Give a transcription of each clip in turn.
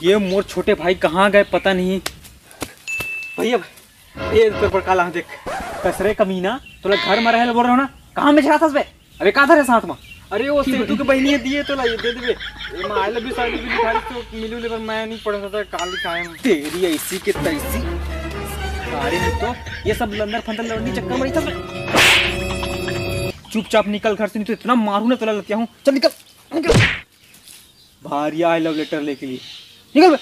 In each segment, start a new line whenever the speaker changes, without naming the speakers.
ये मोर छोटे भाई कहाँ गए पता नहीं। भैया ये पेपर काला देख कसरे कमीना तोला घर में रहे बोल रहा ना कहाँ में छा था बे। अबे कहाँ था रे साथ में। अरे वो सेतु के बहनियां दिए तो ये दे देबे। ये मैं आई लव यू साइड भी लिखा तो मिलू ले पर मैं नहीं पढ़ सकता कहाँ लिखा है तेरी ऐसी के तैसी। अरे तो ये सब लंदर फंदर लड़नी चक्कर में था। चुपचाप निकल घर से नहीं तो इतना मारू ना तोला लतिया हूँ। चल निकल निकल भारी आई लव लेटर लेके लिए निकल बे।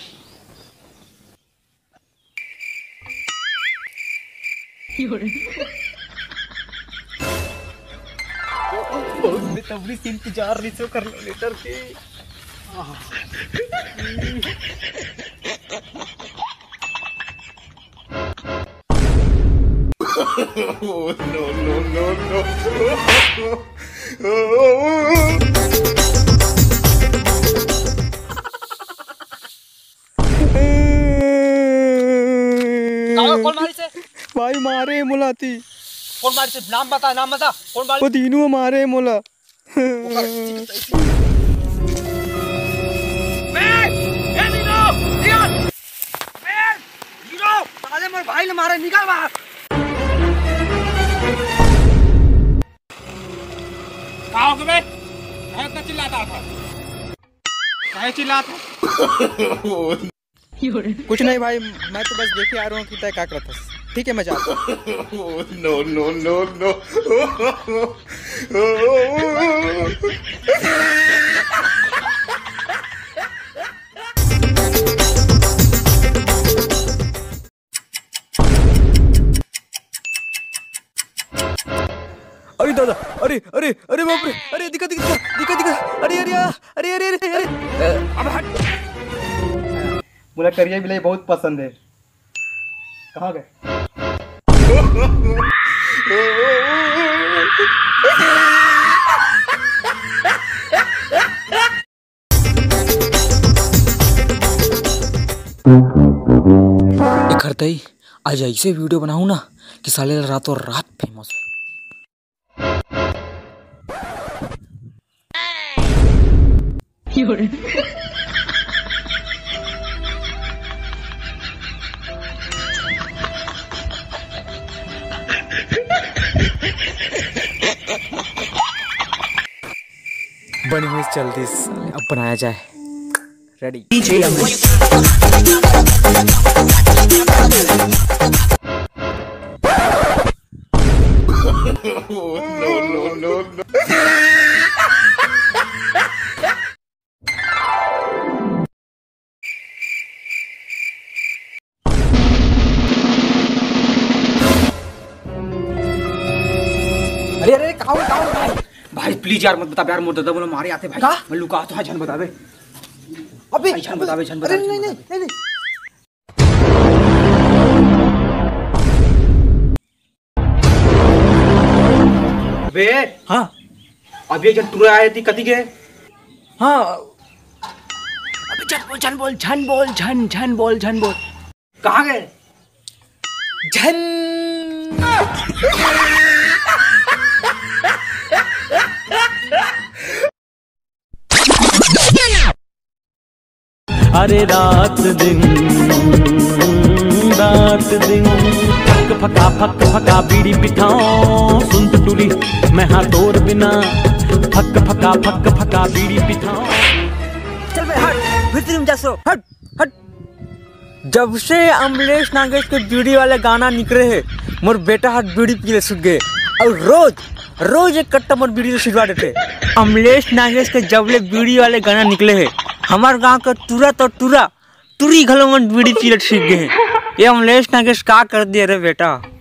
बहुत इंतजार नहीं तो कर लो लेटर के। नो नो नो नो कौन मारी से भाई मारे मुलाती कौन मारी से नाम बता कौन मारी वो तीनों मारे मुला। भाई ने मारे निकाल बाहर। क्या हो गया इतना चिल्लाता था क्या चिल्लाता। कुछ नहीं भाई मैं तो बस देखे आ रहा हूँ कि तय क्या करता। ठीक है मैं जाता हूँ। नो नो नो नो अरे दादा अरे अरे अरे बाप रे अरे दिखा दिखा दिखा दिखा अरे अरे अरे अरे अरे अरे अब हट। बोला करिए बिलाई बहुत पसंद है। कहाँ गए।
करते ही आज ऐसे वीडियो बनाऊं ना कि साले रातों रात फेमस है। बनी हुई जल्दी अब बनाया जाए। रेडी
नो नो नो अरे अरे काऊ भाई भाई प्लीज यार मत बता यार मोर दादा बोलो मारे आते भाई मैं लुका तो है। झन बता दे अबे झन बता दे। नहीं नहीं नहीं बे हाँ अभी जन टूर आए थी कथी के। हाँ अबे झन बोल झन बोल झन झन बोल झन बोल कहाँ गए झन।
अरे रात दिन फक फका बीड़ी पिठाओ सुन टुली मैं हाँ तोर बिना फक फका बीड़ी पिठाओ।
चल बे हट फिर तुम जा सो हट हट। जब से अमलेश नागेश के बीड़ी वाले गाना निकले है मोर बेटा हाथ बीड़ी पीले सूख गए और रोज एक कट्टा मोर बीड़ी सिजवा देते। अमलेश नागेश के जबले बीड़ी वाले गाना निकले है हमारे गांव का टूरी घलों में बीड़ी पीले सीख गए हैं। ये अमलेश नागेश का कर दिया रे बेटा।